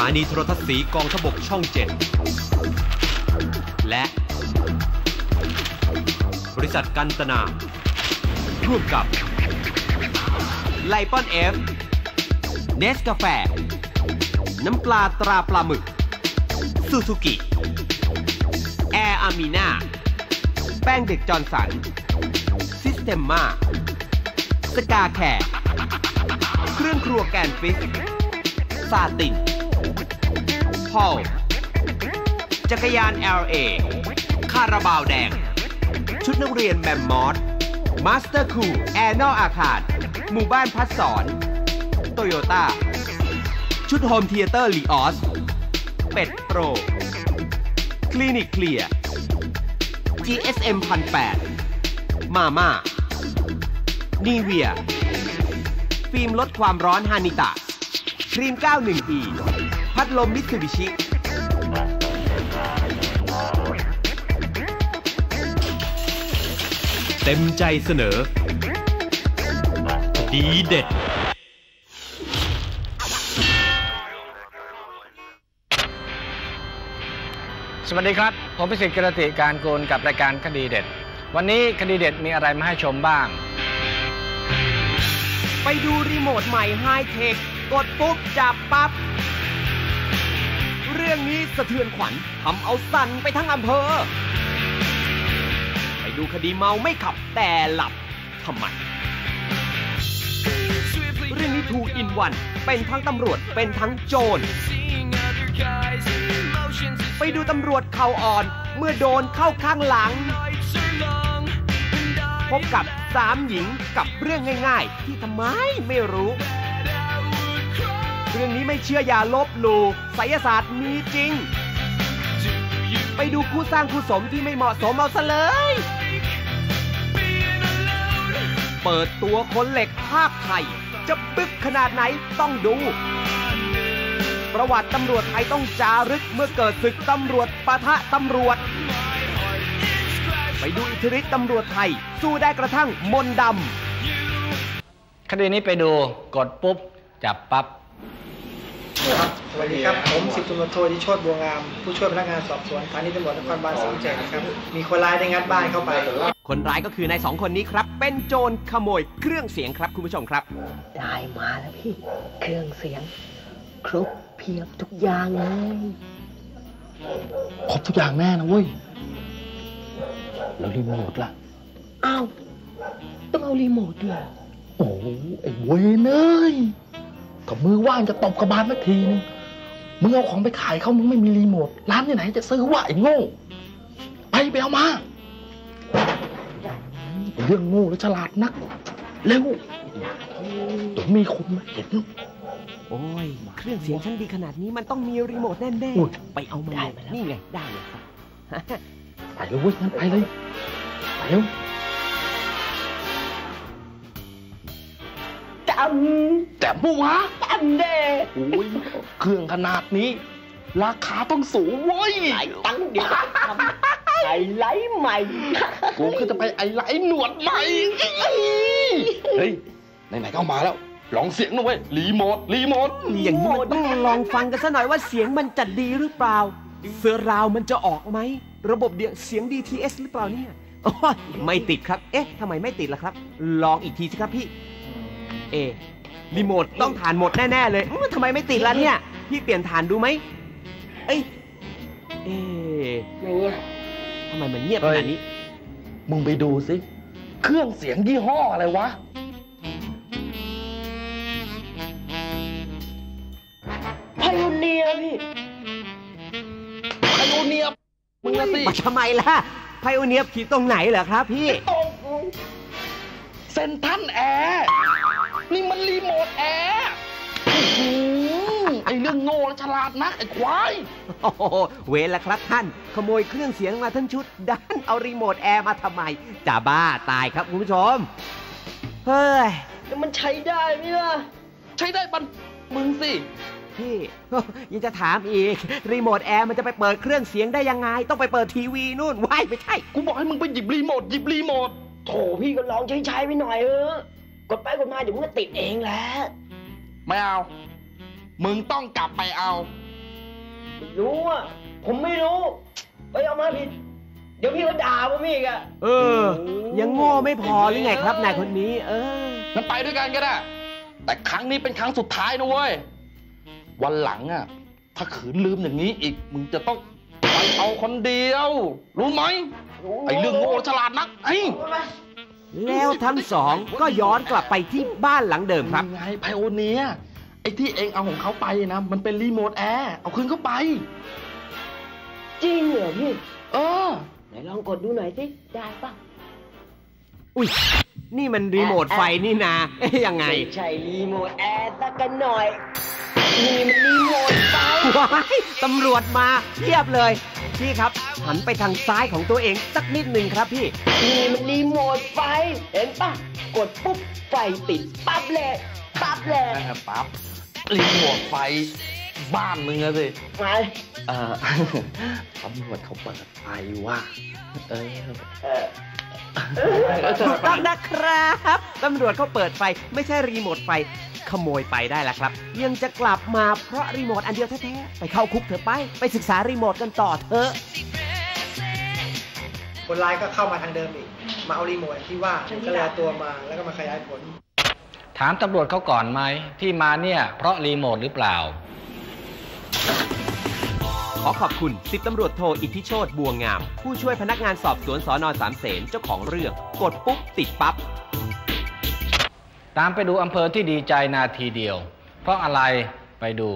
านีโทรทัศน์สีกองทพบกช่อง 7 และบริษัทกันตนาร่วมกับไลปอนเอฟเนสกาแฟน้ำปลาตราปลาหมึกซูซูกิแอร์อามีนาแป้งเด็กจอร์นสันซิสเต็มมาสกาแคร์เครื่องครัวแกนฟิชซาตินพอลจักรยาน LA คาราบาวแดงชุดนักเรียนแมมมอสมาสเตอร์คูลแอร์นอกอาคารหมู่บ้านพัดสอนโตโยต้าชุดโฮมเธียเตอร์ลีออสเป็ดโปรคลินิกเคลียร์ GSM 1008มาม่านีเวียฟิล์มลดความร้อนฮานิตะครีม 91E พัดลมมิตซูบิชิเต็มใจเสนอดีเด็ดสวัสดีครับผมพิสิทธิ์กิรติการกูลกับรายการคดีเด็ดวันนี้คดีเด็ดมีอะไรมาให้ชมบ้างไปดูรีโมทใหม่ไฮเทคกดปุ๊บจับปั๊บเรื่องนี้สะเทือนขวัญทำเอาสั่นไปทั้งอำเภอไปดูคดีเมาไม่ขับแต่หลับทำไมเรื่องนี้2 in 1เป็นทั้งตำรวจเป็นทั้งโจรไปดูตำรวจเข่าอ่อนเมื่อโดนเข้าข้างหลังพบกับ3 หญิงกับเรื่องง่ายๆที่ทำไมไม่รู้เรื่องนี้ไม่เชื่ออย่าลบหลู่ไสยศาสตร์มีจริงไปดูคู่สร้างคู่สมที่ไม่เหมาะสมเอาซะเลยเปิดตัวคนเหล็กภาคไทยจะบึกขนาดไหนต้องดูประวัติตำรวจไทยต้องจารึกเมื่อเกิดศึกตำรวจปะทะตำรวจไปดูอิทธิฤทธิ์ตำรวจไทยสู้ได้กระทั่งมนต์ดำคดีนี้ไปดูกดปุ๊บจับปั๊บสวัสดีครับผม10 ตำรวจโทดิโชติบัวงามผู้ช่วยพนักงานสอบสวนสถานีตำรวจนครบาล37นะครับมีคนร้ายได้งัดบ้านเข้าไปคนร้ายก็คือนาย2 คนนี้ครับเป็นโจรขโมยเครื่องเสียงครับคุณผู้ชมครับได้มาแล้วพี่เครื่องเสียงครบเพียบทุกอย่างเลยครบทุกอย่างแน่นะเว้ยแล้วรีโมทล่ะอ้าวต้องเอารีโมทด้วยโอ้ไอ้เวยเนยถ้ามือว่างจะตบกระบาลสักทีนึงมึงเอาของไปขายเขามึงไม่มีรีโมทร้านที่ไหนจะซื้อวะไอ้โง่ไปเอามาเรื่องโง่แล้วฉลาดนักเร็วเดี๋ยวมีคนมาเห็นโอ้ยเครื่องเสียงชั้นดีขนาดนี้มันต้องมีรีโมทแน่ๆไปเอามานี่ไงได้เลยครับไปเลยเว้ยงั้นไปเลยไปเร็วแต่เมื่อวะจำเด้โอ้ยเครื่องขนาดนี้ราคาต้องสูงเว้ยหลายตังค์เดียวไฮไลท์ใหม่กูก็จะไปไฮไลท์หนวดใหม่เฮ้ยไหนๆก็มาแล้วลองเสียงหน่อยเว้ยรีโมทอย่างนี้มันต้องลองฟังกันซะหน่อยว่าเสียงมันจะดีหรือเปล่าเสือราวมันจะออกไหมระบบเสียง DTS หรือเปล่าเนี่ยไม่ติดครับเอ๊ะทำไมไม่ติดล่ะครับลองอีกทีสิครับพี่รีโมทต้องฐานหมดแน่ๆเลยทำไมไม่ติดล่ะเนี่ยพี่เปลี่ยนฐานดูไหมทำไมมันเงียบขนาดนี้มึงไปดูสิเครื่องเสียงยี่ห้ออะไรวะไพโอเนียพี่ไพโอเนียมึงละสิทำไมล่ะไพโอเนียผิดตรงไหนเหรอครับพี่เซนทรัลแอร์นี่มันรีโมทแอร์ไอเรื่องโง่และฉลาดนักไอ้ควายโอ้โหเวรละครับท่านขโมยเครื่องเสียงมาทั้งชุดดันเอารีโมทแอร์มาทำไมจะบ้าตายครับคุณผู้ชมเฮ้ยแต่มันใช้ได้ไหมล่ะใช้ได้บันมึงสิพี่ยังจะถามอีกรีโมทแอร์มันจะไปเปิดเครื่องเสียงได้ยังไงต้องไปเปิดทีวีนู่นว้ายไม่ใช่กูบอกให้มึงไปหยิบรีโมทโถพี่ก็ลองใช้ไปหน่อยกดไปกดมาเดี๋ยวมึงก็ติดเองแหละไม่เอามึงต้องกลับไปเอารู้อ่ะผมไม่รู้ไปเอามาผิดเดี๋ยวพี่ก็ด่าผมอีกอ่ะยังโง่ไม่พอหรือไงครับนายคนนี้งั้นไปด้วยกันก็ได้แต่ครั้งนี้เป็นครั้งสุดท้ายนะเว้ยวันหลังอ่ะถ้าขืนลืมอย่างนี้อีกมึงจะต้องไปเอาคนเดียวรู้ไหมไอ้เรื่องโง่ฉลาดนักแล้วทั้งสองก็ย้อนกลับไปที่บ้านหลังเดิมครับไงไพโอเนียไอ้ที่เองเอาของเขาไปนะมันเป็นรีโมทแอร์เอาคืนเข้าไปจริงเหรอพี่ไหนลองกดดูหน่อยสิได้ป่ะอุ้ยนี่มันรีโมทไฟนี่นายังไงใช่รีโมทแอร์สักกันหน่อยนี่มันรีโมทไฟว้ายตำรวจมาเทียบเลยพี่ครับหันไปทางซ้ายของตัวเองสักนิดหนึ่งครับพี่นี่มันรีโมทไฟเห็นป่ะกดปุ๊บไฟติดปั๊บเลยปั๊บรีโมทไฟบ้านมึงอะสิไฟตำรวจเขาเปิดไฟว่ะถูกต้องนะครับตำรวจเขาเปิดไฟไม่ใช่รีโมทไฟขโมยไปได้แล้วครับยังจะกลับมาเพราะรีโมทอันเดียวแท้ๆไปเข้าคุกเถอะไปศึกษารีโมทกันต่อเถอะคนร้ายก็เข้ามาทางเดิมอีกมาเอารีโมทที่ว่าก็เลยเอาตัวมาแล้วก็มาขยายผลถามตำรวจเขาก่อนไหมที่มาเนี่ยเพราะรีโมทหรือเปล่าขอขอบคุณ10 ตำรวจโทอิทธิโชติบัวงามผู้ช่วยพนักงานสอบสวนสน.สามเสนเจ้าของเรื่องกดปุ๊บติดปั๊บตามไปดูอำเภอที่ดีใจนาทีเดียวเพราะอะไรไปดู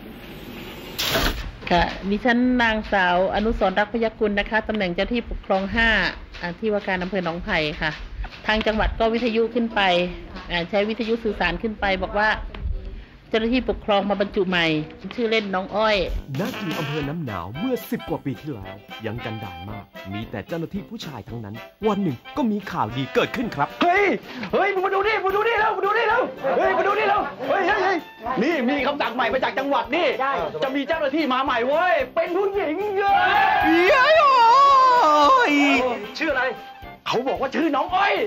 ค่ะดิฉันนางสาวอนุสรณ์รักพยัคฆ์กุลนะคะตำแหน่งเจ้าที่ปกครอง5ที่ว่าการอำเภอหนองไผ่ค่ะทางจังหวัดก็วิทยุขึ้นไปใช้วิทยุสื่อสารขึ้นไปบอกว่าเจ้าหน้าที่ปกครองมาบรรจุใหม่ชื่อเล่นน้องอ้อยณ ที่อำเภอน้ำหนาวเมื่อ10 กว่าปีที่แล้วยังกันดารมากมีแต่เจ้าหน้าที่ผู้ชายทั้งนั้นวันหนึ่งก็มีข่าวดีเกิดขึ้นครับเฮ้ยมึงมาดูนี่แล้วมาดูนี่แล้วเฮ้ยมาดูนี่แล้วเฮ้ยนี่มีคำสั่งใหม่มาจากจังหวัดนี่จะมีเจ้าหน้าที่มาใหม่เว้ยเป็นผู้หญิงชื่ออะไรเขาบอกว่าชื่อน้องอ้อย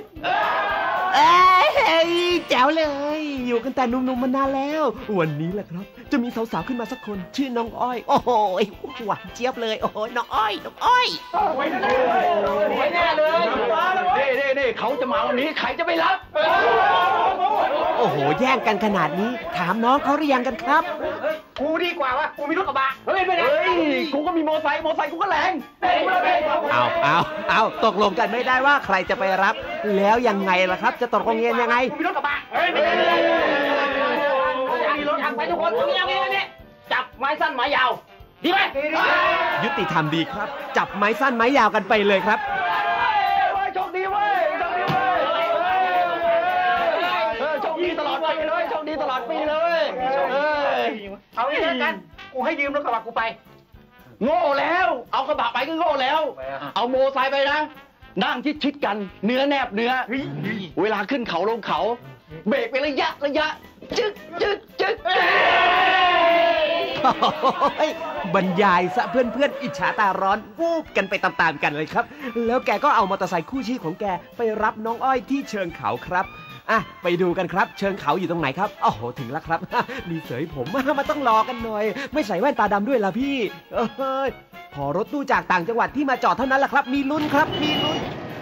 แจ๋วเลยอยู่กันแต่หนุ่มๆมานานแล้ววันนี้แหละครับจะมีสาวๆขึ้นมาสักคนชื่อน้องอ้อยโอ้โหหวานเจี๊ยบเลยโอ้โหน้องอ้อยไว้แน่เลยนี่เขาจะมาวันนี้ใครจะไปรับโอ้โหแย่งกันขนาดนี้ถามน้องเขาหรือยังกันครับกูดีกว่าวะกูมีรถกระบะเฮ้ยกูก็มีมอไซค์กูก็แรงเอาตกลงกันไม่ได้ว่าใครจะไปรับแล้วยังไงล่ะครับจะตกลงเงินยังไงมีรถกระบะมีรถทางไปทุกคนนี่จับไม้สั้นไม้ยาวดีไหมยุติธรรมดีครับจับไม้สั้นไม้ยาวกันไปเลยครับโชคดีเว้ยโชคดีตลอดไปเลยโชคดีตลอดปีเลยเอาอย่างนี้กันกูให้ยืมรถกระบะกูไปโง่แล้วเอากระบะไปก็โง่แล้วเอาโมไซค์ไปนะนั่งชิดกันเนื้อแนบเนื้อเวลาขึ้นเขาลงเขาเบรกไประยะจึ๊กบรรยายซะเพื่อนอิจฉาตาร้อนวูบกันไปตามๆกันเลยครับแล้วแกก็เอามอเตอร์ไซค์คู่ชีพของแกไปรับน้องอ้อยที่เชิงเขาครับไปดูกันครับเชิงเขาอยู่ตรงไหนครับโอ้โหถึงแล้วครับมีเสยผมมาต้องรอกันหน่อยไม่ใส่แว่นตาดำด้วยล่ะพี่พอรถตู้จากต่างจังหวัดที่มาจอดเท่านั้นแหละครับมีลุ้นครับมีลุ้น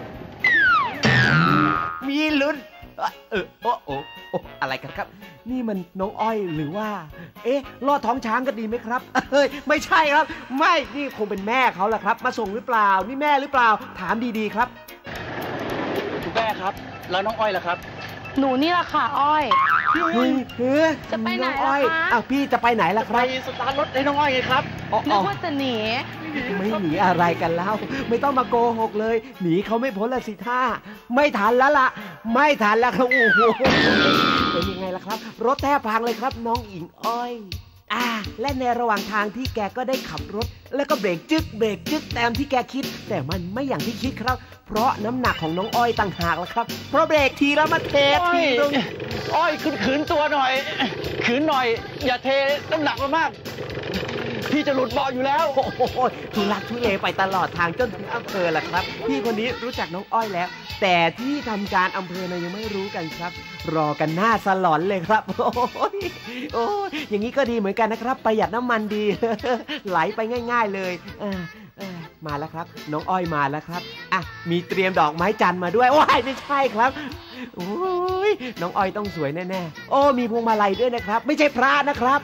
อะไรกันครับนี่มันน้องอ้อยหรือว่าลอดท้องช้างกันดีไหมครับไม่ใช่ครับไม่นี่คงเป็นแม่เขาแหละครับมาส่งหรือเปล่านี่แม่หรือเปล่าถามดีๆครับคุณแม่ครับแล้วน้องอ้อยล่ะครับหนูนี่แหละค่ะอ้อยจะไปไหนล่ะคะพี่จะไปไหนล่ะครับไปสตาร์ทรถให้น้องอ้อยไงครับนึกว่าจะหนีไม่หนีอะไรกันแล้วไม่ต้องมาโกหกเลยหนีเขาไม่พ้นละสิท่าไม่ทันแล้วล่ะไม่ทันแล้วครับโอ้โหเป็นยังไงล่ะครับรถแทบพังเลยครับน้องอิงอ้อยและในระหว่างทางที่แกก็ได้ขับรถแล้วก็เบรกจึ๊กตามที่แกคิดแต่มันไม่อย่างที่คิดครับเพราะน้ำหนักของน้องอ้อยต่างหากล่ะครับเพราะเบรกทีแล้วมาเททีตรงอ้อยขืนตัวหน่อยขืนหน่อยอย่าเทน้ำหนักมากพี่จะหลุดเบาะอยู่แล้วโอ้โหทุลักทุเลไปตลอดทางจนถึงอำเภอแหละครับพี่คนนี้รู้จักน้องอ้อยแล้วแต่ที่ทำการอำเภอยังไม่รู้กันครับรอกันหน้าสลอนเลยครับโอ้ยอย่างนี้ก็ดีเหมือนกันนะครับประหยัดน้ำมันดี ไหลไปง่ายๆเลยมาแล้วครับน้องอ้อยมาแล้วครับอ่ะมีเตรียมดอกไม้จันทร์มาด้วยว้ายไม่ใช่ครับโอ้ยน้องอ้อยต้องสวยแน่ๆโอ้มีพวงมาลัยด้วยนะครับไม่ใช่พระนะครับ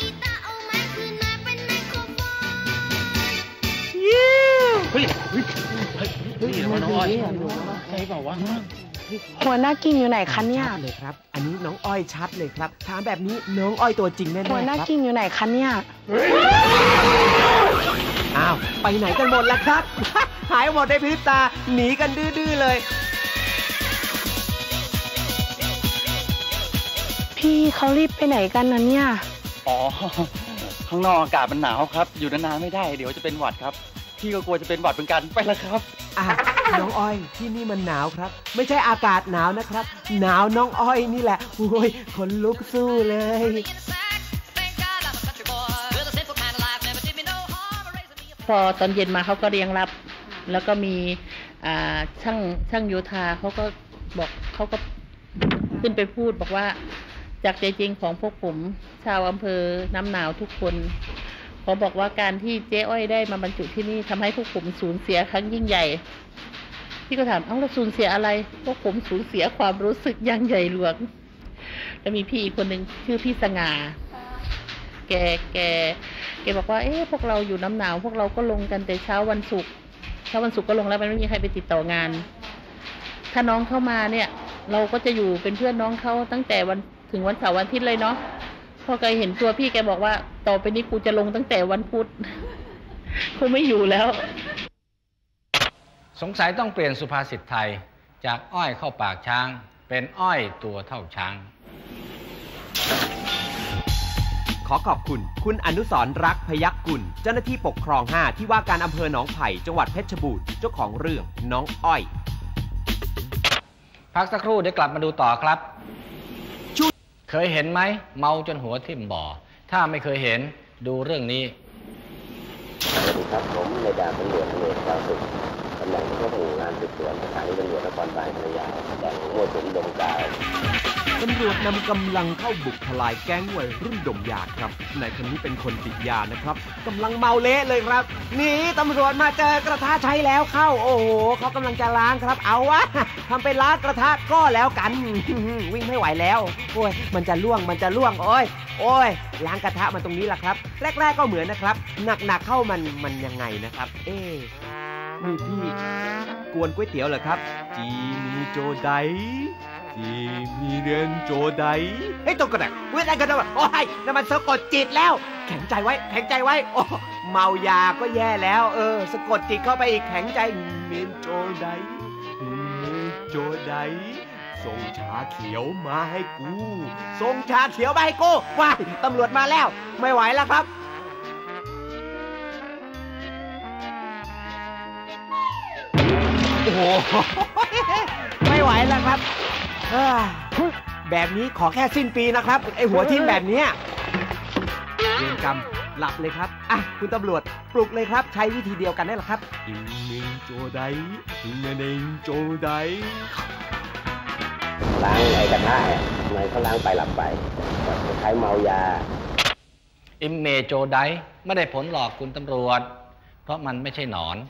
เฮ้ยนี่น้องอ้อยใช่เปล่าวะหัวหน้ากิ่งอยู่ไหนคะเนี่ยเลยครับอันนี้น้องอ้อยชัดเลยครับถามแบบนี้น้องอ้อยตัวจริงแน่ๆหัวหน้ากิ่งอยู่ไหนคะเนี่ยอ้าวไปไหนกันหมดล่ะครับ หายหมดในพริบตาหนีกันดื้อๆเลยพี่เขารีบไปไหนกันนะเนี่ยอ๋อข้างนอกอากาศมันหนาวครับอยู่นานๆไม่ได้เดี๋ยวจะเป็นหวัดครับพี่ก็กลัวจะเป็นหวัดเหมือนกันไปแล้วครับน้องอ้อยที่นี่มันหนาวครับไม่ใช่อากาศหนาวนะครับหนาวน้องอ้อยนี่แหละโอ้ยขนลุกสู้เลยพอตอนเย็นมาเขาก็เรียงรับแล้วก็มีช่างโยธาเขาก็บอกเขาก็ขึ้นไปพูดบอกว่าจากใจจริงของพวกผมชาวอำเภอน้ำหนาวทุกคนขอบอกว่าการที่เจ๊อ้อยได้มาบรรจุที่นี่ทำให้พวกผมสูญเสียครั้งยิ่งใหญ่พี่ก็ถามเราสูญเสียอะไรพวกผมสูญเสียความรู้สึกอย่างใหญ่หลวงแล้วมีพี่อีกคนหนึ่งชื่อพี่สง่าแกบอกว่าพวกเราอยู่น้ำหนาวพวกเราก็ลงกันแต่เช้าวันศุกร์ก็ลงแล้วมันไม่มีใครไปติดต่องานถ้าน้องเข้ามาเนี่ยเราก็จะอยู่เป็นเพื่อนน้องเขาตั้งแต่วันถึงวันเสาร์วันอาทิตย์เลยเนาะพอแกเห็นตัวพี่แกบอกว่าต่อไปนี้กูจะลงตั้งแต่วันพุธกูไม่อยู่แล้วสงสัยต้องเปลี่ยนสุภาษิตไทยจากอ้อยเข้าปากช้างเป็นอ้อยตัวเท่าช้างขอขอบคุณคุณอนุสรณ์รักพยัคฆ์กุลเจ้าหน้าที่ปกครอง5ที่ว่าการอำเภอหนองไผ่จังหวัดเพชรบูรณ์เจ้าของเรื่องน้องอ้อยพักสักครู่เดี๋ยวกลับมาดูต่อครับเคยเห็นไหมเมาจนหัวทิ่มบ่อถ้าไม่เคยเห็นดูเรื่องนี้สวัสดีครับผมนายดาบตำรวจอเนกดาวสุขตำแหน่งผู้ควบคุมงานสืบสวนสถานีตำรวจนครบาลพระยาแดงมั่วสุมดมกาวตำรวจนำกำลังเข้าบุกทลายแก๊งวัยรุ่นดมยาครับนายคนนี้เป็นคนติดยานะครับกำลังเมาเละเลยครับนี่ตำรวจมาเจอกระทะใช้แล้วเข้าโอ้โหเขากำลังจะล้างครับเอาวะทำไปล้างกระทะก็แล้วกันวิ่งไม่ไหวแล้วโอ้ยมันจะล่วงโอ้ยล้างกระทะมันตรงนี้แหละครับแรกๆก็เหมือนนะครับหนักเข้ามันยังไงนะครับนี่พี่กวนก๋วยเตี๋ยวเหรอครับจีมีโจไดจีมีเรียนโจไดตรงกระดักเว้ยได้กันแล้วโอ้ยนั่นมันสะกดจิตแล้วแข็งใจไว้โอ้เมายาก็แย่แล้วสะกดจิตเข้าไปอีกแข็งใจเรียนโจไดส่งชาเขียวมาให้กูว้ายตำรวจมาแล้วไม่ไหวแล้วครับโอ้โหไม่ไหวแล้วครับแบบนี้ขอแค่สิ้นปีนะครับไอหัวทิ่มแบบนี้เวรกรรมหลับเลยครับคุณตำรวจปลุกเลยครับใช้วิธีเดียวกันได้หรอครับอิงเนงโจไดล้างไอ้กระทะทำไมเขาล้างไปหลับไปใช้เมายาอิมเมโจไดไม่ได้ผลหรอกคุณตำรวจเพราะมันไม่ใช่หนอน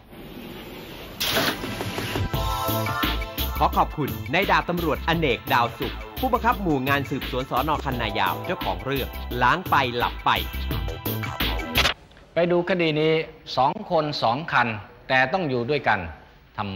ขอขอบคุณนายดาบตำรวจอเนกดาวสุขผู้บังคับหมู่งานสืบสวนสน.คันนายาวเจ้าของเรื่องล้างไปหลับไปไปดูคดีนี้2 คน 2 คันแต่ต้องอยู่ด้วยกันทำไม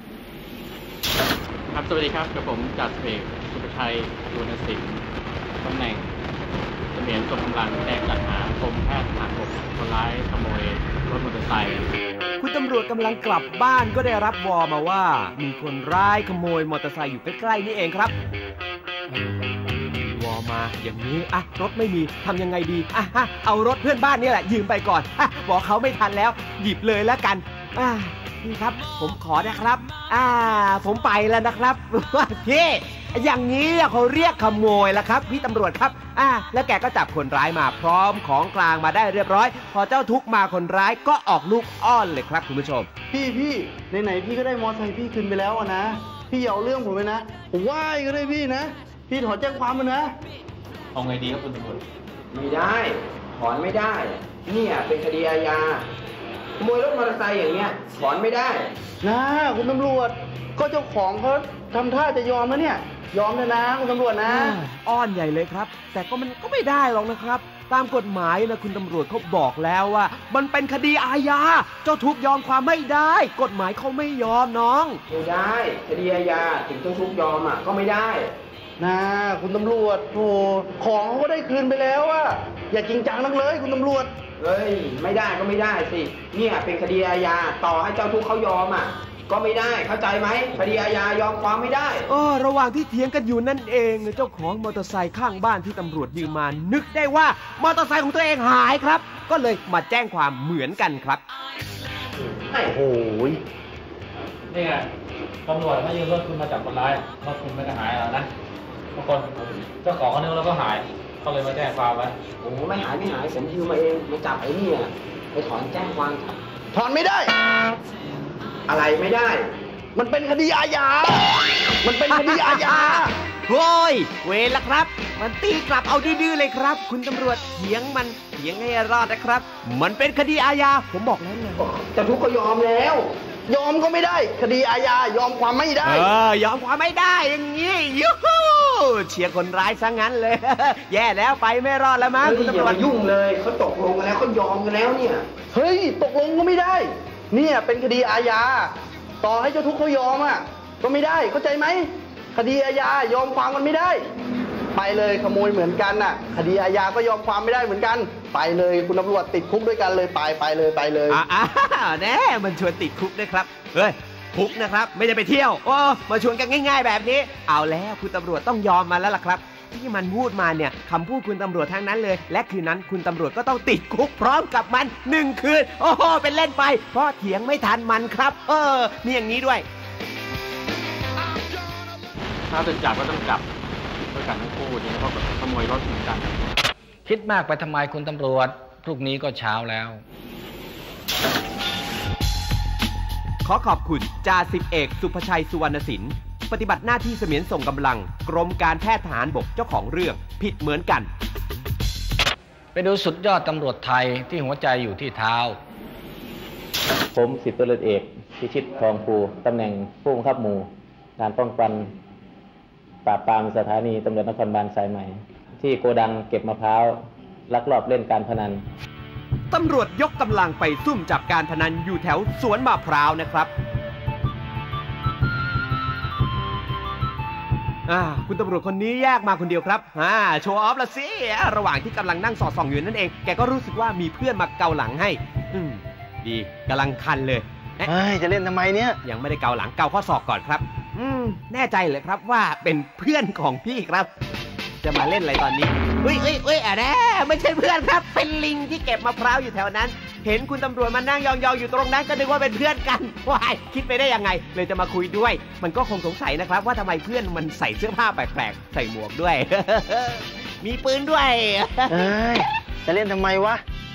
ครับสวัสดีครับกับผมจ่าสิบเอกสุภชัยดวงศิลป์ตำแหน่งเสมียนกองกำลังแจ้งจัดหากรมแพทย์ทหารบกคนร้ายขโมยรถมอเตอร์ไซค์คุณตำรวจกำลังกลับบ้านก็ได้รับวอลมาว่ามีคนร้ายขโมยมอเตอร์ไซค์อยู่ใกล้ๆนี่เองครับวอลมาอย่างนี้รถไม่มีทำยังไงดีเอารถเพื่อนบ้านนี่แหละยืมไปก่อนบอกเขาไม่ทันแล้วหยิบเลยแล้วกันพี่ครับผมขอนะครับผมไปแล้วนะครับพี่อย่างนี้เขาเรียกขโมยแล้วครับพี่ตำรวจครับแล้วแกก็จับคนร้ายมาพร้อมของกลางมาได้เรียบร้อยพอเจ้าทุกข์มาคนร้ายก็ออกลูกอ้อนเลยครับคุณผู้ชมพี่ไหนพี่ก็ได้มอเตอร์ไซค์พี่คืนไปแล้วนะพี่อย่าเอาเรื่องผมเลยนะผมว่าก็ได้พี่นะพี่ถอนแจ้งความมันนะเอาไงดีครับคุณตำรวจไม่ได้ถอนไม่ได้เนี่ยเป็นคดีอาญาขโมยรถมอเตอร์ไซค์อย่างเงี้ยถอนไม่ได้นะคุณตำรวจก็เจ้าของเขาทำท่าจะยอมแล้วเนี่ยยอมเลยนะคุณตำรวจนะอ้อนใหญ่เลยครับแต่ก็มันก็ไม่ได้หรอกนะครับตามกฎหมายนะคุณตำรวจเขาบอกแล้วว่ามันเป็นคดีอาญาเจ้าทุกข์ยอมความไม่ได้กฎหมายเขาไม่ยอมน้องไม่ได้คดีอาญาถึงเจ้าทุกข์ยอมก็ไม่ได้นะคุณตำรวจโธ่ของเขาก็ได้คืนไปแล้วอย่าจริงจังนักเลยคุณตำรวจเฮ้ยไม่ได้ก็ไม่ได้สิเนี่ยเป็นคดีอาญาต่อให้เจ้าทุกข์เขายอมก็ไม่ได้เข้าใจไหมคดีอาญายอมความไม่ได้ระหว่างที่เถียงกันอยู่นั่นเองเจ้าของมอเตอร์ไซค์ข้างบ้านที่ตำรวจยืมมานึกได้ว่ามอเตอร์ไซค์ของตัวเองหายครับก็เลยมาแจ้งความเหมือนกันครับโอ้โหนี่ไงตำรวจไม่ยืมรถคุณมาจับคนร้ายรถคุณไม่ได้หายแล้วนะบางคนเจ้าของเขาเนี่ยแล้วก็หายเขาเลยมาแจ้งความไว้โอ้ไม่หายผมยืมมาเองมาจับไอ้นี่ไปถอนแจ้งความถอนไม่ได้อะไรไม่ได้มันเป็นคดีอาญามันเป็นคดีอาญาโอ้ยเวรละครับมันตีกลับเอาดื้อๆเลยครับคุณตำรวจเถียงให้รอดนะครับมันเป็นคดีอาญาผมบอกแล้วไงแต่ทุกก็ยอมแล้วยอมก็ไม่ได้คดีอาญายอมความไม่ได้ยอมความไม่ได้อย่างงี้ยูฮูเชียร์คนร้ายซะงั้นเลยแย่แล้วไปไม่รอดแล้วมั้งคุณตำรวจยุ่งเลยเขาตกลงกันแล้วเขายอมกันแล้วเนี่ยเฮ้ยตกลงก็ไม่ได้เนี่ยเป็นคดีอาญาต่อให้เจ้าทุกข์เขายอมก็ไม่ได้เข้าใจไหมคดีอาญายอมความกันไม่ได้ไปเลยขโมยเหมือนกันคดีอาญาก็ยอมความไม่ได้เหมือนกันไปเลยคุณตำรวจติดคุกด้วยกันเลยไปเลยแน่มันชวนติดคุกด้วยครับเฮ้ยคุกนะครับไม่ได้ไปเที่ยวมาชวนกันง่ายๆแบบนี้เอาแล้วคุณตำรวจต้องยอมมาแล้วล่ะครับที่มันพูดมาเนี่ยคำพูดคุณตำรวจทั้งนั้นเลยและคืนนั้นคุณตำรวจก็ต้องติดคุกพร้อมกับมัน1 คืนโอ้โหเป็นเล่นไปเพราะเถียงไม่ทันมันครับมีอย่างนี้ด้วยถ้าจะจับก็ต้องจับด้วยกันทั้งคู่นี่เพราะแบบขโมยรถเหมือนกันคิดมากไปทำไมคุณตำรวจพรุ่งนี้ก็เช้าแล้วขอขอบคุณจ่าสิบเอกสุภชัยสุวรรณสินปฏิบัติหน้าที่เสมียนส่งกำลังกรมการแพทย์ทหารบกเจ้าของเรื่องผิดเหมือนกันไปดูสุดยอดตำรวจไทยที่หัวใจอยู่ที่เท้าผม10 ตำรวจเอกพิชิตทองภูตำแหน่งผู้บังคับหมู่งานป้องกันปราบปรามสถานีตำรวจนครบาลสายใหม่ที่โกดังเก็บมะพร้าวลักลอบเล่นการพนันตำรวจยกกำลังไปซุ่มจับการพนันอยู่แถวสวนมะพร้าวนะครับคุณตำรวจคนนี้แยกมาคนเดียวครับโชว์ออฟละสิระหว่างที่กำลังนั่งสอดส่องอยู่นั่นเองแกก็รู้สึกว่ามีเพื่อนมาเกาหลังให้ดีกำลังคันเลยจะเล่นทำไมเนี่ยยังไม่ได้เกาหลังเกาข้อศอกก่อนครับแน่ใจเลยครับว่าเป็นเพื่อนของพี่ครับจะมาเล่นอะไรตอนนี้อะไรไม่ใช่เพื่อนครับเป็นลิงที่เก็บมะพร้าวอยู่แถวนั้นเห็นคุณตำรวจมานั่งยองๆอยู่ตรงนั้นก็นึกว่าเป็นเพื่อนกันว้ายคิดไปได้ยังไงเลยจะมาคุยด้วยมันก็คงสงสัยนะครับว่าทำไมเพื่อนมันใส่เสื้อผ้าแปลกๆใส่หมวกด้วย มีปืนด้วยจะเล่นทำไมวะ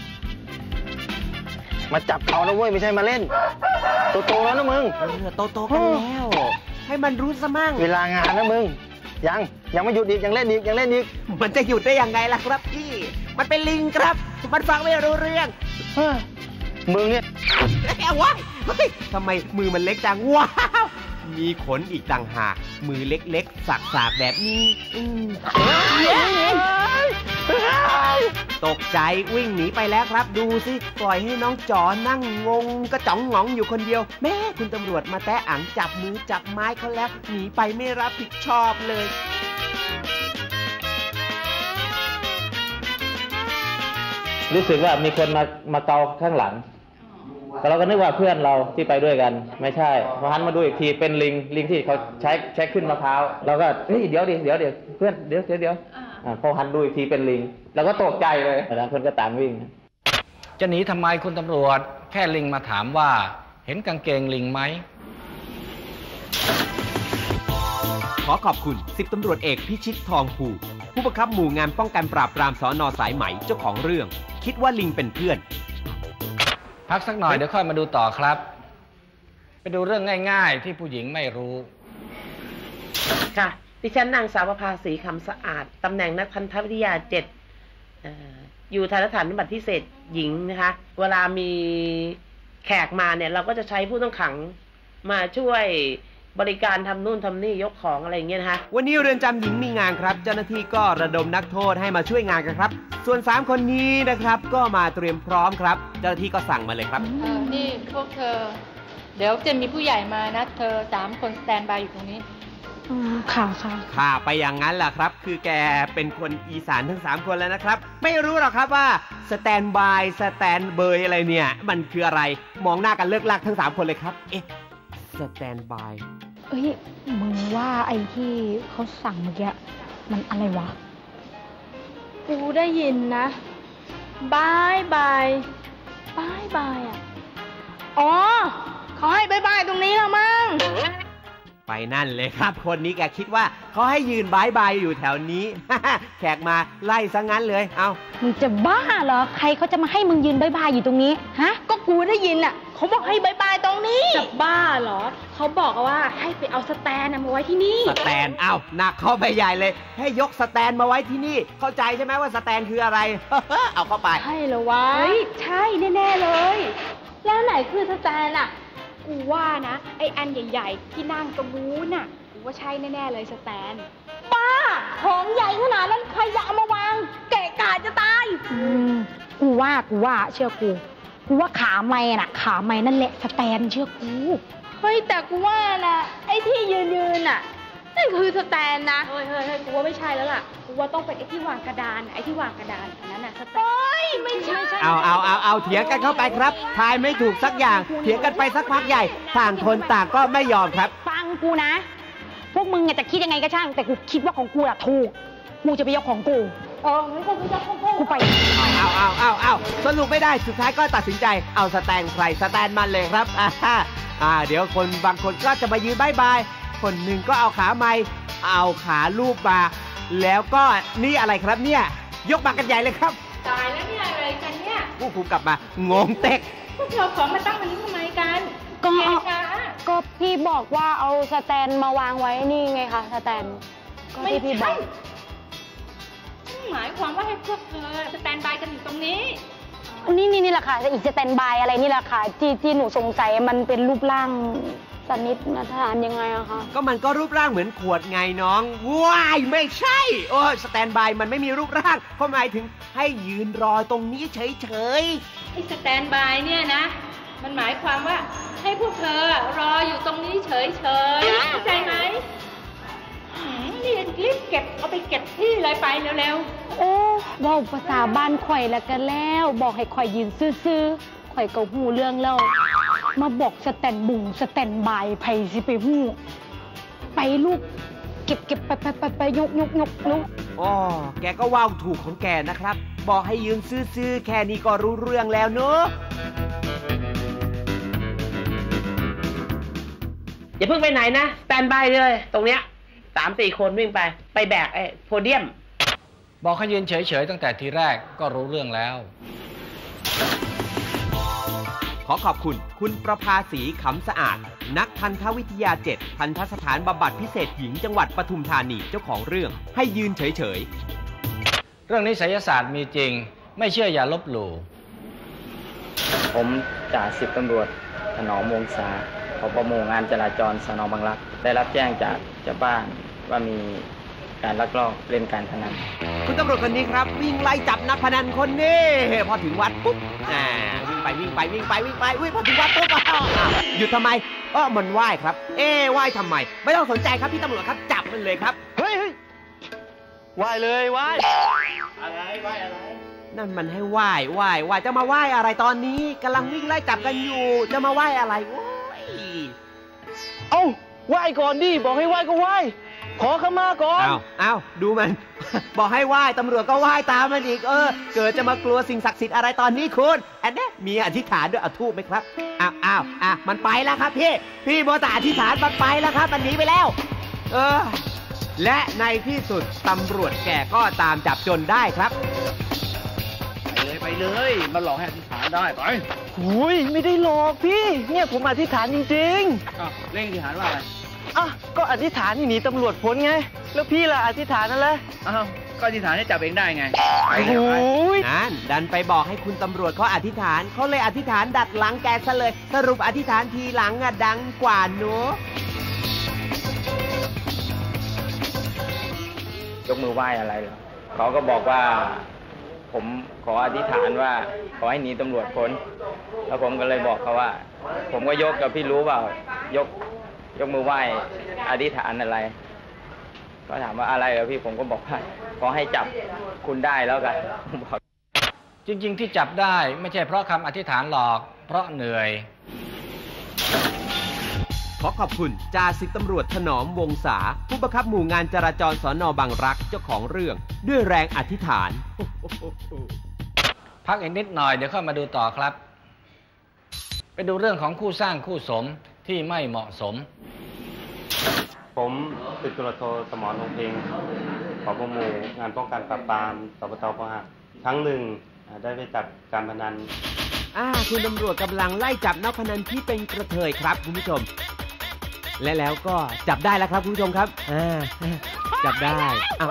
มาจับเขาแล้วเว้ยไม่ใช่มาเล่นโตๆแล้วนะมึงโตกันแล้วให้มันรู้ซะมั่งเวลางานนะมึงยังไม่หยุดอีกยังเล่นอีกมันจะหยุดได้ยังไงล่ะครับพี่มันเป็นลิงครับมันฟังไม่รู้เรื่องมึงเนี่ยว้ายทำไมมือมันเล็กจังว้าวมีขนอีกต่างหากมือเล็กๆสักๆแบบนี้ตกใจวิ่งหนีไปแล้วครับดูสิปล่อยให้น้องจ๋อนั่งงงกระจ๋องหงองอยู่คนเดียวแม่คุณตำรวจมาแตะอังจับมือจับไม้เขาแล้วหนีไปไม่รับผิดชอบเลยรู้สึกว่ามีคนมาเกาข้างหลังแต่เราก็นึกว่าเพื่อนเราที่ไปด้วยกันไม่ใช่พอหันมาดูอีกทีเป็นลิงที่เขาใช้ขึ้นมะพร้าวเราก็เดี๋ยวเพื่อนเดี๋ยวพอหันดูอีกทีเป็นลิงเราก็ตกใจเลยแล้วคนก็ต่างวิ่งจะหนีทำไมคุณตำรวจแค่ลิงมาถามว่าเห็นกางเกงลิงไหมขอขอบคุณ10ตำรวจเอกพิชิตทองภูผู้บังคับหมู่งานป้องกันปราบปรามสน.สายไหมเจ้าของเรื่องคิดว่าลิงเป็นเพื่อนพักสักหน่อยเดี๋ยวค่อยมาดูต่อครับ ไปดูเรื่องง่ายๆที่ผู้หญิงไม่รู้ค่ะดิฉันนางสาวประภาสีคำสะอาดตำแหน่งนักพันธวิทยา7อยู่ทันสถานบำบัดพิเศษหญิงนะคะเวลามีแขกมาเนี่ยเราก็จะใช้ผู้ต้องขังมาช่วยบริการทำนู่นทำนี่ยกของอะไรอย่างเงี้ยนะคะวันนี้เรือนจำหญิงมีงานครับเจ้าหน้าที่ก็ระดมนักโทษให้มาช่วยงานกันครับส่วน3คนนี้นะครับก็มาเตรียมพร้อมครับเจ้าหน้าที่ก็สั่งมาเลยครับนี่พวกเธอเดี๋ยวจะมีผู้ใหญ่มานะเธอ3คนสแตนบายอยู่ตรงนี้ค่ะไปอย่างนั้นแหละครับคือแกเป็นคนอีสานทั้ง3คนแล้วนะครับไม่รู้หรอกครับว่าสแตนบายสแตนเบยอะไรเนี่ยมันคืออะไรมองหน้ากันเลิกลักทั้ง3คนเลยครับเอ๊ะสแตนบายมึงว่าไอ้ที่เขาสั่งเมื่อกี้มันอะไรวะกูได้ยินนะบายบายอ่ะอ๋อเขาให้บายบายตรงนี้แล้วมั้งไปนั่นเลยครับคนนี้แกคิดว่าเขาให้ยืนบายบายอยู่แถวนี้ แขกมาไล่ซะงั้นเลยเอามึงจะบ้าเหรอใครเขาจะมาให้มึงยืนบายบายอยู่ตรงนี้ฮะก็กูได้ยินอ่ะเขาบอกให้บายบายตรงนี้จะบ้าเหรอเขาบอกว่าให้ไปเอาสแตนมาไว้ที่นี่สแตนเอ้าหนักเข้าไปใหญ่เลยให้ยกสแตนมาไว้ที่นี่เข้าใจใช่ไหมว่าสแตนคืออะไร เอาเข้าไปใช่เหรอวะใช่แน่ๆเลยแล้วไหนคือสแตนอ่ะกูว่านะไออันใหญ่ๆที่นั่งตรงนู้นน่ะกูว่าใช่แน่ๆเลยสแตนป้าของใหญ่ขนาดนั้นใครจะเอามาวางเกะกะจะตายกูว่าเชื่อกูว่าขาไม้นั่นแหละสแตนเชื่อกูเฮ้ยแต่กูว่านะไอที่ยืนน่ะนั่นคือสแตนนะเฮ้ยกูว่าไม่ใช่แล้วล่ะกูว่าต้องเป็นไอที่วางกระดานอันนั้นน่ะสแตนไม่ใช่เอาเถียงกันเข้าไปครับทายไม่ถูกสักอย่างเถียงกันไปสักพักใหญ่ต่างคนต่างก็ไม่ยอมครับฟังกูนะพวกมึงจะคิดยังไงก็ช่างแต่กูคิดว่าของกูอะถูกกูจะไปยกของกูงั้นกูจะกูไปเอาสรุปไม่ได้สุดท้ายก็ตัดสินใจเอาสแตนใครสแตนมันเลยครับเดี๋ยวคนบางคนก็จะมายืนบายบายคนหนึ่งก็เอาขาไม้เอาขาลูบมาแล้วก็นี่อะไรครับเนี่ยยกมากันใหญ่เลยครับตายแล้วนี่อะไรกันเนี่ยผู้คุมกลับมางงเต็กพวกเราของมาตั้งวันนี้ทำไมกันก็พี่บอกว่าเอาสแตนมาวางไว้นี่ไงคะสแตนก็ที่พี่บอกหมายความว่าให้พวกเธอสแตนบายกันอยู่ตรงนี้นี่แหละค่ะอีกสแตนบายอะไรนี่แหละค่ะที่หนูสงสัยมันเป็นรูปร่างสันนิษฐานยังไงอะคะก็มันก็รูปร่างเหมือนขวดไงน้องว้ายไม่ใช่สแตนบายมันไม่มีรูปร่างเขาหมายถึงให้ยืนรอตรงนี้เฉยๆไอ้สแตนบายเนี่ยนะมันหมายความว่าให้พวกเธอรออยู่ตรงนี้เฉยๆเข้าใจไหมรีบเก็บเอาไปเก็บที่เลยไปเร็วๆว่าภาษาบ้านข่อยแล้วกันแล้วบอกให้ข่อยยืนซื่อๆข่อยก็หูเรื่องแล้วมาบอกสแตนบุงสแตนบายไผสิไปหูไปลูกเก็บไปยกลูกแกก็ว่าวถูกของแกนะครับบอกให้ยืนซื่อๆแค่นี้ก็รู้เรื่องแล้วเนอะอย่าเพิ่งไปไหนนะสแตนบายเลยตรงเนี้ย3-4 คนวิ่งไปแบกโพเดียมบอกให้ยืนเฉยๆตั้งแต่ทีแรกก็รู้เรื่องแล้วขอขอบคุณประภาสีขำสะอาดนักทันตวิทยา7ทันตสถานบำบัดพิเศษหญิงจังหวัดปทุมธานีเจ้าของเรื่องให้ยืนเฉยๆเรื่องนี้ไสยศาสตร์มีจริงไม่เชื่ออย่าลบหลู่ผมจ่า10ตำรวจถนอมวงศาผบ.หมู่งานจราจรสน.บางรักได้รับแจ้งจากชาวบ้านว่ามีการลักลอบเล่นการพนันคุณตำรวจคนนี้ครับวิ่งไล่จับนักพนันคนนี้พอถึงวัดปุ๊บวิ่งไปพอถึงวัดปุ๊บหยุดทำไมมันไหว้ครับไหว้ทำไมไม่ต้องสนใจครับพี่ตำรวจครับจับมันเลยครับเฮ้ยไหว้เลยไหว้อะไรไหว้อะไรนั่นมันให้ไหว้จะมาไหว้อะไรตอนนี้กำลังวิ่งไล่จับกันอยู่จะมาไหว้อะไรโอ้ยไหว้ก่อนดิบอกให้ไหว้ก็ไหว้ขอขมาก่อนอ้าวดูมัน บอกให้ไหว้ตำรวจก็ไหว้ตามมันอีกเกิดจะมากลัวสิ่งศักดิ์สิทธิ์อะไรตอนนี้คุณอันนี้มีอธิษฐานด้วยเอาธูปไหมครับอ้าวมันไปแล้วครับพี่โมตาอธิษฐานมันไปแล้วครับมันหนีไปแล้วและในที่สุดตำรวจแก่ก็ตามจับจนได้ครับไปเลยมาหลอกให้อธิษฐานได้ไปหุยไม่ได้หลอกพี่เนี่ยผมอธิษฐานจริงๆเร่งอธิษฐานว่าอะไรก็อธิษฐานหนีตำรวจพ้นไงแล้วพี่ล่ะอธิษฐานนั่นแหละก็อธิษฐานให้จับเองได้ไงนั่นดันไปบอกให้คุณตำรวจเขาอธิษฐานเขาเลยอธิษฐานดัดหลังแกซะเลยสรุปอธิษฐานทีหลังดังกว่าหนูยกมือไหว้อะไรเหรอเขาก็บอกว่าผมขออธิษฐานว่าขอให้หนีตำรวจพ้นแล้วผมก็เลยบอกเขาว่าผมก็ยกกับพี่รู้เปล่ายกมือไหว้อธิษฐานอะไรก็ถามว่าอะไรเหรอพี่ผมก็บอกว่าขอให้จับคุณได้แล้วกันจริงๆที่จับได้ไม่ใช่เพราะคำอธิษฐานหรอกเพราะเหนื่อยขอขอบคุณจ่าสิบตำรวจถนอมวงศาผู้บังคับหมู่งานจราจรสน.บางรักเจ้าของเรื่องด้วยแรงอธิษฐานพักอีกนิดหน่อยเดี๋ยวเข้ามาดูต่อครับไปดูเรื่องของคู่สร้างคู่สมที่ไม่เหมาะสมผมสิบตำรวจโทสมรวงเพ็งผบ.หมู่งานป้องกันปราบปรามสปต.พ.หักครั้งหนึ่งได้ไปจับการพนันคุณตำรวจกำลังไล่จับนักพนันที่เป็นกระเทยครับคุณผู้ชมและแล้วก็จับได้แล้วครับคุณผู้ชมครับจับได้เอา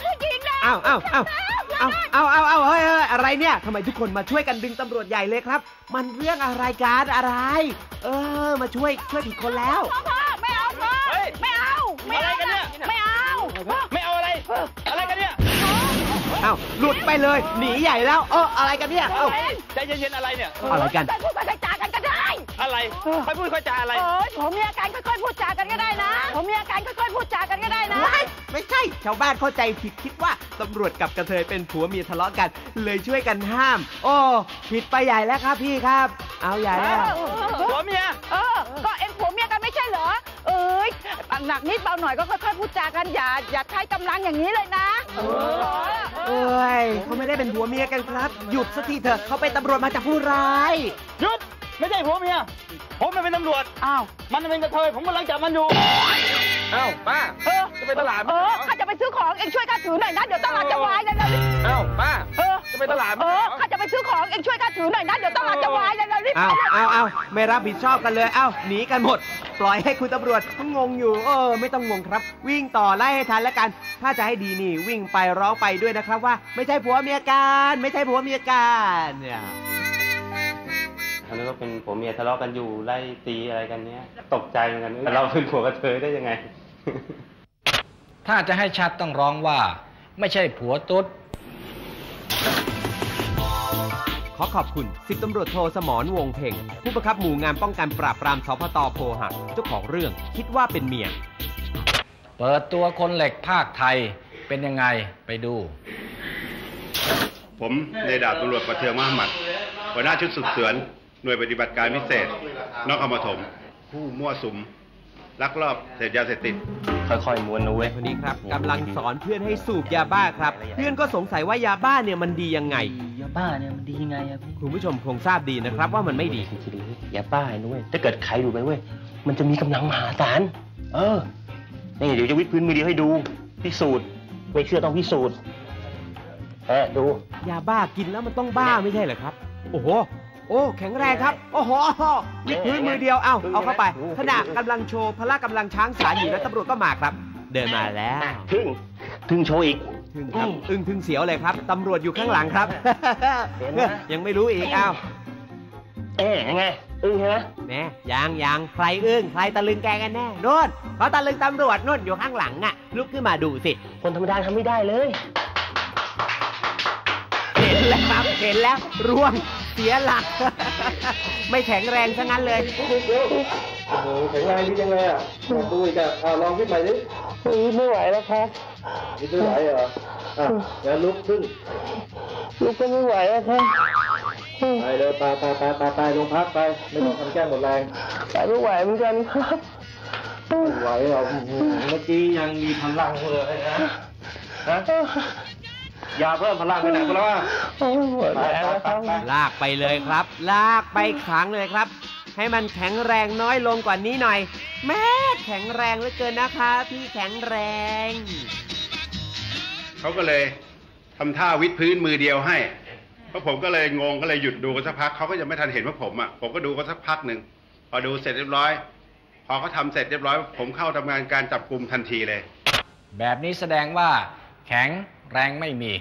เฮ้ยอะไรเนี่ยทำไมทุกคนมาช่วยกันดึงตำรวจใหญ่เลยครับมันเรื่องอะไรกันอะไรมาช่วยผิดคนแล้วไม่เอาอะไรกันเนี่ยไม่เอาอะไรกันเนี่ยหลุดไปเลยหนีใหญ่แล้วอะไรกันเนี่ยใจเย็นๆอะไรเนี่ยอะไรกันพูดค่อยๆจากันก็ได้อะไรค่อยพูดค่อยจาอะไรผมมีอาการค่อยๆพูดจากันก็ได้นะไม่ใช่ชาวบ้านเข้าใจผิดคิดว่าตำรวจกับกระเทยเป็นผัวเมียทะเลาะกันเลยช่วยกันห้ามผิดไปใหญ่แล้วครับพี่ครับเอาใหญ่แล้วผัวเมียก็เอ็งผัวเมียกันไม่ใช่เหรอหนักนิดเบาหน่อยก็ค่อยๆพูดจากันอย่าใช้กำลังอย่างนี้เลยนะเขาไม่ได้เป็นผัวเมียกันครับหยุดสักทีเถอะเขาเป็นตำรวจมาจับผู้ร้ายหยุดไม่ใช่ผัวเมียผมไม่เป็นตำรวจมันเป็นกระเทยผมกำลังจับมันอยู่ป้าจะไปตลาดข้าจะไปซื้อของเอ็งช่วยข้าถือหน่อยนะเดี๋ยวตลาดจะวายเลยป้าจะไปตลาดข้าจะไปซื้อของเอ็งช่วยข้าถือหน่อยนะเดี๋ยวตลาดจะวายเลยรีบไม่รับผิดชอบกันเลยหนีกันหมดปล่อยให้คุณตำรวจงงอยู่ไม่ต้องงงครับวิ่งต่อไล่ให้ทันแล้วกันถ้าจะให้ดีนี่วิ่งไปร้องไปด้วยนะครับว่าไม่ใช่ผัวเมียกันเนี่ยอันนี้ก็เป็นผัวเมียทะเลาะกันอยู่ไล่ตีอะไรกันเนี้ยตกใจเหมือนกันเราเป็นผัวกระเทยได้ยังไงถ้าจะให้ชัดต้องร้องว่าไม่ใช่ผัวตุ๊ดขอขอบคุณสิบตำรวจโทสมรวงเพ็งผู้บังคับหมู่งานป้องกันปราบปรามสปต.โพหักเจ้าของเรื่องคิดว่าเป็นเมียเปิดตัวคนเหล็กภาคไทยเป็นยังไงไปดูผมในดาบตำรวจประเทืองมหมัดหัวหน้าชุดสืบสวนหน่วยปฏิบัติการพิเศษนครปฐมผู้มั่วสุมลักลอบเสพยาเสพติดค่อยๆม้วนนะเว้ยวันนี้ครับกำลังสอนเพื่อนให้สูบยาบ้าครับเพื่อนก็สงสัยว่ายาบ้าเนี่ยมันดียังไงยาบ้าเนี่ยมันดียังไงคุณผู้ชมคงทราบดีนะครับว่ามันไม่ดียาบ้านะเว้ยถ้าเกิดใครดูไปเว้ยมันจะมีกำลังมหาศาลนี่เดี๋ยวจะวิดพื้นมือเดียวให้ดูพิสูจน์ไม่เชื่อต้องพิสูจน์ดูยาบ้ากินแล้วมันต้องบ้าไม่ใช่เหรอครับโอ้โหแข็งแรงครับโอ้โหวิดพื้นมือเดียวเอาเข้าไปขณะกำลังโชว์พละกำลังช้างสารอยู่แล้วตำรวจก็มาครับเดินมาแล้วทึ่งโชว์อีกทึ่งครับทึ่งเสียวเลยครับตำรวจอยู่ข้างหลังครับยังไม่รู้อีกยังไงใช่ไหมแน่ยังใครใครตะลึงแกกันแน่โน่นเขาตะลึงตำรวจโน่นอยู่ข้างหลังลุกขึ้นมาดูสิคนธรรมดาทำไม่ได้เลยเห็นแล้วครับเห็นแล้วร่วงเสียหลักไม่แข็งแรงซะงั้นเลยแข็งแรงดีจังเลยดูอีกลองขึ้นไปดิไม่ไหวแล้วครับไม่ไหวเหรองั้นลุกขึ้นลุกก็ไม่ไหวแล้วครับไปเดี๋ยวไปโรงพักไปไม่ต้องทำแก้หมดแรงไปไม่ไหวเหมือนกันครับไหวอ่ะเมื่อกี้ยังมีพลังเลยนะยาเพิ่มพลังไปไหนก็แล้วลากไปเลยครับ ลากไปขังเลยครับ ให้มันแข็งแรงน้อยลงกว่านี้หน่อยแม่แข็งแรงเหลือเกินนะคะพี่แข็งแรงเขาก็เลยทำท่าวิดพื้นมือเดียวให้เพราะผมก็เลยงงก็เลยหยุดดูกันสักพักเขาก็ยังไม่ทันเห็นว่าผมก็ดูกันสักพักหนึ่งพอดูเสร็จเรียบร้อยพอเขาทำเสร็จเรียบร้อยผมเข้าทำงานการจับกุมทันทีเลยแบบนี้แสดงว่าแข็งแรงไม่มี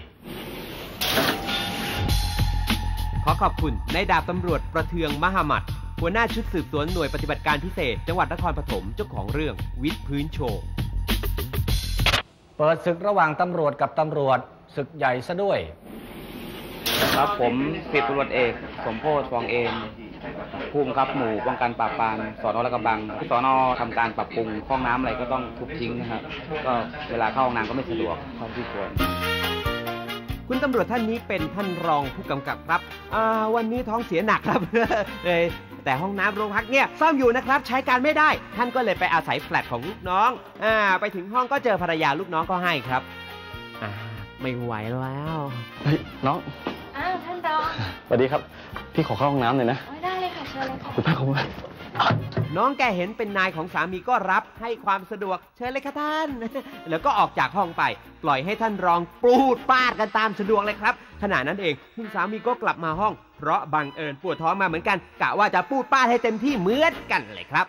ขอขอบคุณนายดาบตำรวจประเทืองมหมัดหัวหน้าชุดสืบสวนหน่วยปฏิบัติการพิเศษจังหวัดนครปฐมเจ้าของเรื่องวิดพื้นโชว์เปิดศึกระหว่างตำรวจกับตำรวจศึกใหญ่ซะด้วยครับผมสิบตำรวจเอกสมโพธิ์ฟองเอมผู้บังคับหมู่ป้องกันปราบปรามสน.ลาดกระบังสน.ทำการปรับปรุงห้องน้ำอะไรก็ต้องทุบทิ้งนะครับก็เวลาเข้าห้องน้ำก็ไม่สะดวกเท่าที่ควรคุณตำรวจท่านนี้เป็นท่านรองผู้กำกับครับวันนี้ท้องเสียหนักครับ แต่ห้องน้ำโรงพักเนี่ยซ่อมอยู่นะครับใช้การไม่ได้ท่านก็เลยไปอาศัยแฟลตของลูกน้องไปถึงห้องก็เจอภรรยาลูกน้องก็ให้ครับไม่ไหวแล้วเฮ้ยน้องท่านรองสวัสดีครับพี่ขอเข้าห้องน้ำหน่อยนะได้เลยค่ะเชิญเลยค่ะคุณป้าขอบคุณน้องแกเห็นเป็นนายของสามีก็รับให้ความสะดวกเชิญเลยค่ะท่านแล้วก็ออกจากห้องไปปล่อยให้ท่านรองปูดปาดกันตามสะดวกเลยครับขณะนั้นเองคุณสามีก็กลับมาห้องเพราะบังเอิญปวดท้องมาเหมือนกันกะว่าจะปูดปาดให้เต็มที่เหมือนกันเลยครับ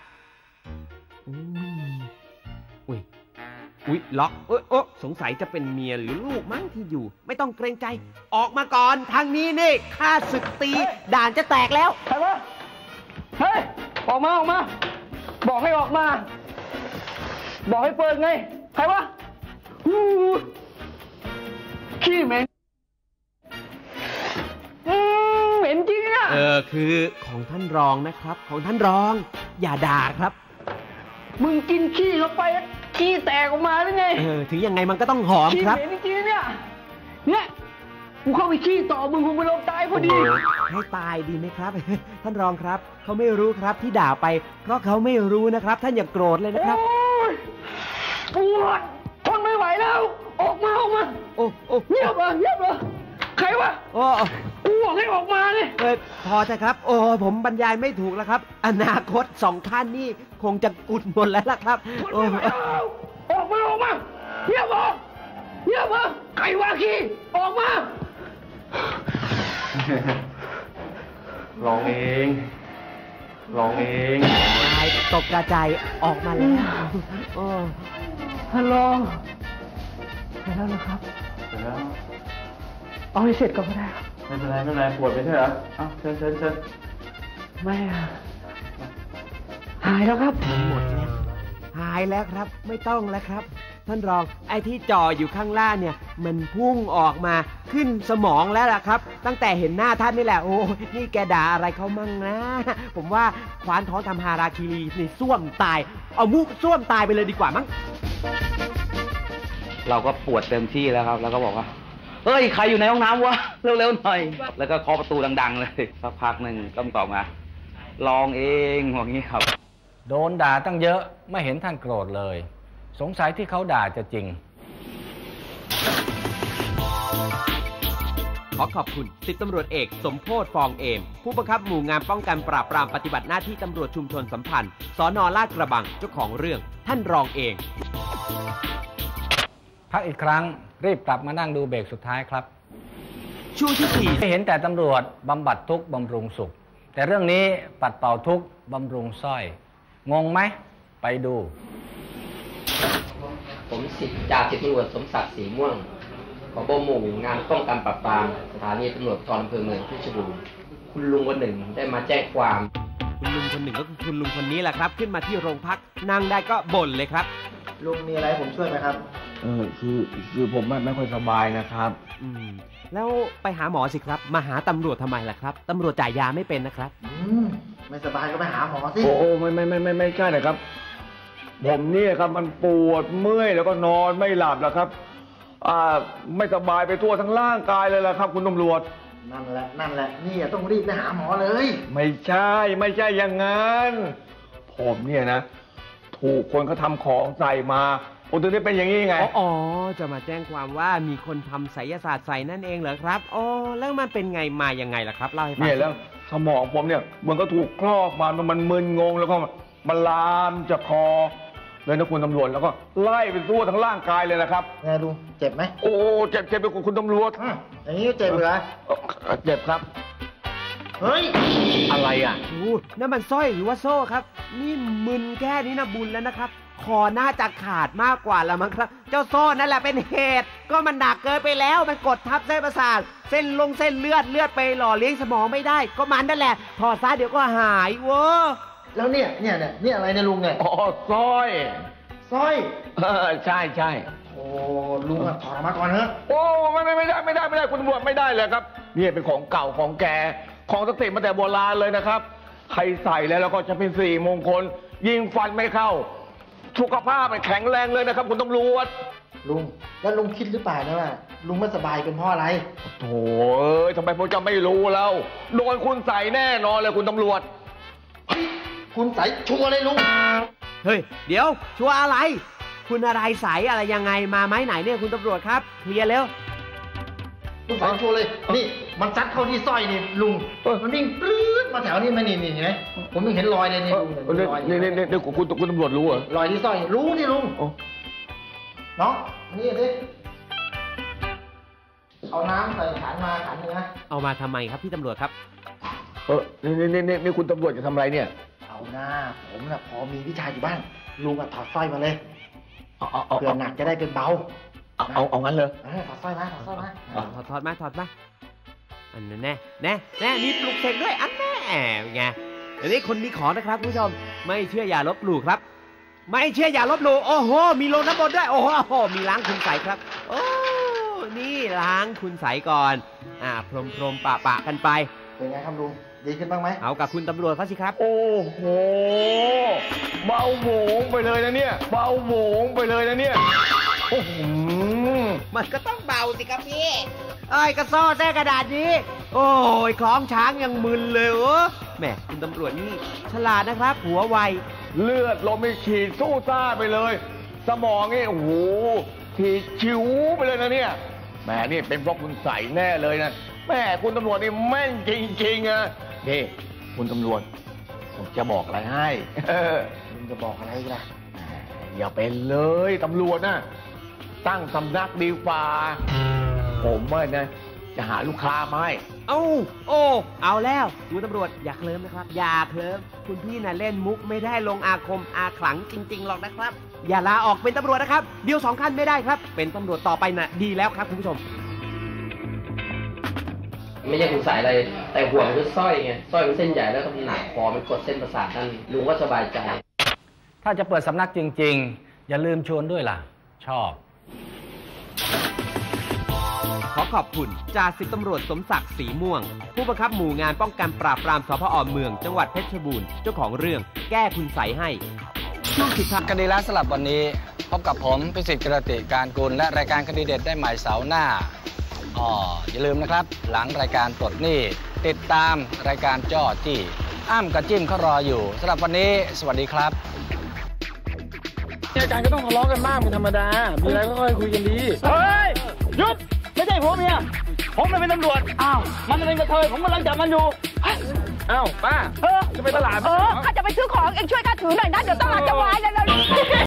อุ๊ยล็อกสงสัยจะเป็นเมียหรือลูกมั้งที่อยู่ไม่ต้องเกรงใจออกมาก่อนทางนี้นี่ข้าศึกตีด่านจะแตกแล้วใครวะเฮ้ยออกมาบอกให้ออกมาบอกให้เปิดไงใครวะขี้เหม็นเหม็นจริงอ่ะคือของท่านรองนะครับของท่านรองอย่าด่าครับมึงกินขี้เข้าไปขี้แตกออกมาหรือไงถึงยังไงมันก็ต้องหอมครับขี้เหม็นจริงเนี่ยกูเข้าไปขี้ต่อมึงคงไปลงตายพอดีให้ตายดีไหมครับท่านรองครับเขาไม่รู้ครับที่ด่าไปเพราะเขาไม่รู้นะครับท่านอย่าโกรธเลยนะครับปวดทนไม่ไหวแล้วออกมาเงียบเลยใครวะกูบอกให้ออกมาเลยพอเถอะครับผมบรรยายไม่ถูกแล้วครับอนาคต2ท่านนี่คงจะกุดหมดแล้วล่ะครับออกมาเงียบใครวะขี้ออกมาลองเองตกกระจายออกมาแล้วท่านรองเสร็จแล้วนะครับเอาให้เสร็จก็ได้ครับไม่เป็นไรปวดไปใช่เหรอเชิญไม่หายแล้วครับหมดแล้วหายแล้วครับไม่ต้องแล้วครับท่านรองไอ้ที่จ่ออยู่ข้างล่างเนี่ยมันพุ่งออกมาขึ้นสมองแล้วล่ะครับตั้งแต่เห็นหน้าท่านนี่แหละโอ้นี่แกด่าอะไรเขามั่งนะผมว่าคว้านท้องทำฮาราคิรีในส้วมตายเอามุกส้วมตายไปเลยดีกว่ามั้งเราก็ปวดเต็มที่แล้วครับแล้วก็บอกว่าเฮ้ยใครอยู่ในห้องน้ำวะเร็วๆหน่อยแล้วก็เคาะประตูดังๆเลยสักพักหนึ่งก็ตอบมาลองเองอย่างนี้ครับโดนด่าตั้งเยอะไม่เห็นท่านโกรธเลยสงสัยที่เขาด่าจะจริงขอขอบคุณ10ตำรวจเอกสมโพธิ์ฟองเอมผู้บังคับหมู่งานป้องกันปราบปรามปฏิบัติหน้าที่ตำรวจชุมชนสัมพันธ์สน.ลาดกระบังเจ้าของเรื่องท่านรองเองพักอีกครั้งรีบกลับมานั่งดูเบรกสุดท้ายครับช่วงที่4 ไม่เห็นแต่ตำรวจบำบัดทุกข์บำรุงสุขแต่เรื่องนี้ปัดเป่าทุกข์บำรุงสร้อยงงไหมไปดูผมจ่าสิบตำรวจสมศักดิ์ศรีม่วงผบ.หมู่งานป้องกันปราบปรามสถานีตำรวจภูธรอำเภอเมืองเพชรบูรณ์คุณลุงคนหนึ่งได้มาแจ้งความคุณลุงคนหนึ่งก็คือคุณลุงคนนี้แหละครับขึ้นมาที่โรงพักนั่งได้ก็บ่นเลยครับลุงมีอะไรผมช่วยไหมครับคือผมไม่ค่อยสบายนะครับแล้วไปหาหมอสิครับมาหาตำรวจทำไมล่ะครับตำรวจจ่ายยาไม่เป็นนะครับไม่สบายก็ไปหาหมอสิโอ้ไม่ใช่นะครับผมเนี่ยครับมันปวดเมื่อยแล้วก็นอนไม่หลับแล้วครับไม่สบายไปทั่วทั้งร่างกายเลยล่ะครับคุณตำรวจนั่นแหละนี่ต้องรีบไปหาหมอเลยไม่ใช่อย่างนั้นผมเนี่ยนะทถูกคนเขาทำของใส่มาโอ้ถึงได้เป็นอย่างนี้ไงอ๋อจะมาแจ้งความว่ามีคนทำไสยศาสตร์ใส่นั่นเองเหรอครับอ๋อแล้วมันเป็นไงมายังไงล่ะครับเล่าให้ฟังเนี่ยแล้วสมองผมเนี่ยมันก็ถูกครอบมันมึนงงแล้วก็มันลามจากคอเลยนะคุณตำรวจแล้วก็ไล่ไปทั่วทั้งร่างกายเลยนะครับไงลุงเจ็บไหมโอ้เจ็บไปคุณตำรวจอย่างนี้เจ็บเหรอเจ็บครับเฮ้ยอะไรอ่ะนั่นมันสร้อยหรือว่าโซ่ครับนี่มึนแค่นี้นะบุญแล้วนะครับคอน่าจะขาดมากกว่าแล้วมั้งครับเจ้าโซ่นั่นแหละเป็นเหตุก็มันหนักเกินไปแล้วมันกดทับเส้นประสาทเส้นเลือดไปหล่อเลี้ยงสมองไม่ได้ก็มันนั่นแหละถอดซะเดี๋ยวก็หายเว้อแล้วเนี่ยอะไรเนี่ยลุงเนี่ยอ๋อสร้อยใช่โอ้ลุงถอดออกมาก่อนเถอะโอ้ไม่ได้คุณตำรวจไม่ได้เลยครับนี่เป็นของเก่าของแกของสติมาแต่โบราณเลยนะครับใครใส่แล้วก็จะเป็นสี่มงคลยิงฟันไม่เข้าสุขภาพมันแข็งแรงเลยนะครับคุณตำรวจลุงแล้วลุงคิดหรือเปล่านะว่าลุงไม่สบายเป็นเพราะอะไรโถ่ทำไมผมจะไม่รู้แล้วโดนคุณใส่แน่นอนเลยคุณตำรวจคุณใส่ชัวร์เลยลุงเฮ้ยเดี๋ยวชัวร์อะไรคุณอะไรใส่อะไรยังไงมาไม้ไหนเนี่ยคุณตำรวจครับเคลียร์เร็วคุณใส่ชัวร์เลยนี่มันซัดเข้าที่สร้อยนี่ลุงมันวิ่งปลื้ดมาแถวนี้มานี่ไงผมยังเห็นรอยเลยนี่ลุงนี่คุณตำรวจรู้เหรอรอยที่สร้อยรู้นี่ลุงน้องนี่ดิเอาน้ำใส่ขันมาขันนึงนะเอามาทำไมครับพี่ตำรวจครับนี่คุณตำรวจจะทำอะไรเนี่ยเอาหน้าผมน่ะพอมีวิชาอยู่บ้างลุงถอดสร้อยมาเลยเผื่อหนักจะได้เป็นเบาเอางั้นเลยถอดสร้อยมาถอดมาอันนั้นแน่นี่ปลุกเสกด้วยอันแน่ไงอันนี้คนมีของนะครับผู้ชมไม่เชื่ออย่าลบหลู่ครับไม่เชื่ออย่าลบหลู่โอ้โหมีลงน้ำมนต์ด้วยโอ้โหมีล้างคุณใสครับโอ้นี่ล้างคุณใสก่อนพรมปะกันไปเป็นไงครับลุงดีขึ้นบ้างไหมเอากับคุณตำรวจเขาสิครับโอ้โหเบาโหงไปเลยนะเนี่ยเบาโหงไปเลยนะเนี่ยโอ้โหมันก็ต้องเบาสิครับพี่กระซ่อแท้กระดาษนี้โอ้ยคล้องช้างยังมึนเลยแหมคุณตำรวจนี่ฉลาดนะครับหัวไวเลือดลมไม่ฉีดสู้ซ่าไปเลยสมองนี่โอ้โหฉีดชิวไปเลยนะเนี่ยแหมนี่เป็นเพราะคุณใส่แน่เลยนะแม่คุณตำรวจนี่แม่นจริงๆอะนี่คุณตำรวจผมจะบอกอะไรให้คุณจะบอกอะไรล่ะอย่าเป็นเลยตำรวจนะตั้งสำนักดีฟ้าผมนะจะหาลูกค้ามาให้เอาแล้วคุณตำรวจอย่าเคลิ้มนะครับอย่าเคลิ้มคุณพี่น่ะเล่นมุกไม่ได้ลงอาคมอาขลังจริงๆหรอกนะครับอย่าลาออกเป็นตำรวจนะครับเดียว2 ขั้นไม่ได้ครับเป็นตำรวจต่อไปน่ะดีแล้วครับคุณผู้ชมไม่ใช่คุณใส่อะไรแต่ห่วงคือสร้อยไงสร้อยมันเส้นใหญ่แล้วก็หนักคอมันกดเส้นประสาทนั่นลุงว่าสบายใจถ้าจะเปิดสำนักจริงๆอย่าลืมชวนด้วยล่ะชอบขอขอบคุณจ่าสิบตำรวจสมศักดิ์ศรีม่วงผู้บังคับหมู่งานป้องกันปราบปรามสพอ.เมืองจังหวัดเพชรบูรณ์เจ้าของเรื่องแก้คุณใสให้ช่วงสุดท้ายคดีล้านสลับวันนี้พบกับผมพิสิทธิ์กิรติการกุลและรายการคดีเด็ดได้ใหม่เสาร์หน้าอย่าลืมนะครับหลังรายการปลดหนี้ติดตามรายการจ้อจี้อ้ำกับจิ้มเขารออยู่สำหรับวันนี้สวัสดีครับอาจารย์ก็ต้องทะเลาะกันบ้างเป็นธรรมดามีอะไรก็ค่อยคุยกันดีเฮ้ยหยุดไม่ใช่ผัวเมียผมเป็นตำรวจมันเป็นกระเทยผมกำลังจับมันอยู่ป้าจะไปตลาดข้าจะไปซื้อของเองช่วยข้าถือหน่อยนะเดี๋ยวตลาดจะวายเลย